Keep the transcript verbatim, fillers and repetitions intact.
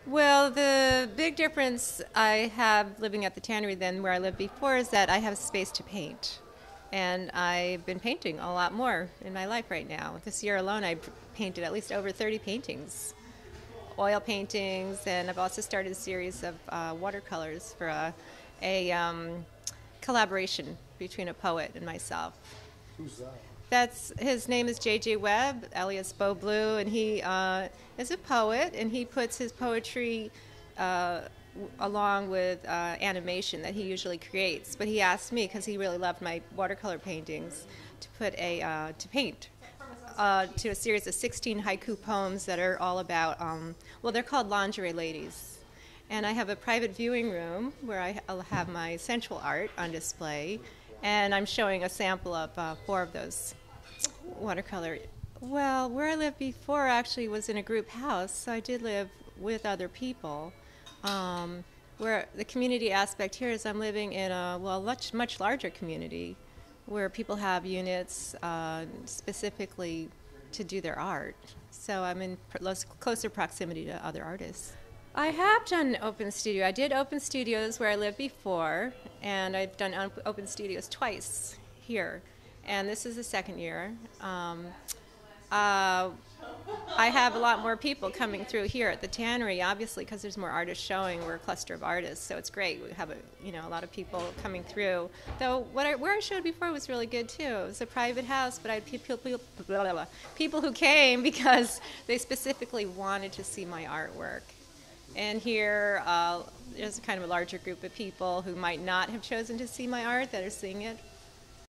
Well, the big difference I have living at the tannery than where I lived before is that I have space to paint. And I've been painting a lot more in my life right now. This year alone, I painted at least over thirty paintings, oil paintings, and I've also started a series of uh, watercolors for a, a um, collaboration between a poet and myself. Who's that? That's his name is J J. Webb, alias Bo Blue, and he uh, is a poet, and he puts his poetry uh, w- along with uh, animation that he usually creates. But he asked me because he really loved my watercolor paintings to put a uh, to paint uh, to a series of sixteen haiku poems that are all about um, well, they're called lingerie ladies. And I have a private viewing room where I, I'll have my sensual art on display, and I'm showing a sample of uh, four of those watercolor. Well, where I lived before actually was in a group house, so I did live with other people. Um, where the community aspect here is I'm living in a well much much larger community, where people have units uh, specifically to do their art. So I'm in pr- close- closer proximity to other artists. I have done open studio. I did open studios where I lived before, and I've done op- open studios twice here, and this is the second year. Um, uh, I have a lot more people coming through here at the tannery, obviously, because there's more artists showing. We're a cluster of artists, so it's great. We have a you know a lot of people coming through. Though what I, where I showed before was really good too. It was a private house, but I had people people, blah, blah, blah, people who came because they specifically wanted to see my artwork. And here, uh, there's kind of a larger group of people who might not have chosen to see my art that are seeing it